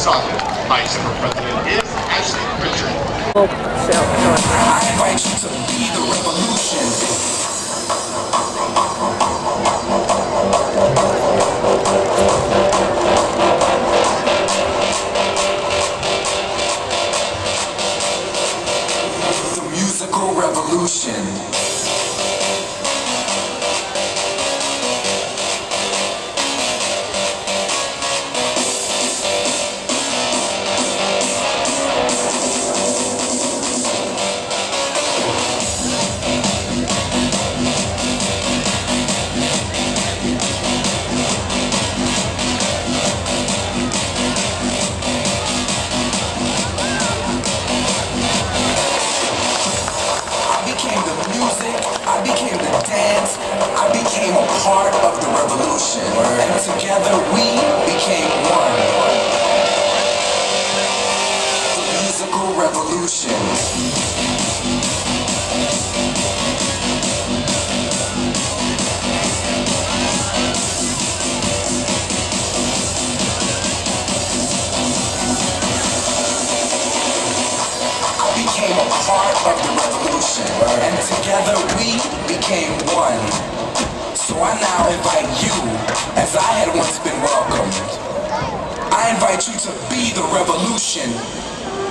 Woonsocket. Vice President is Ashley Richard. I invite you to be the revolution. The musical revolution. I became the dance, I became a part of the revolution, and together we became one. The musical revolution. Became a part of the revolution, and together we became one. So I now invite you, as I had once been welcomed, I invite you to be the revolution.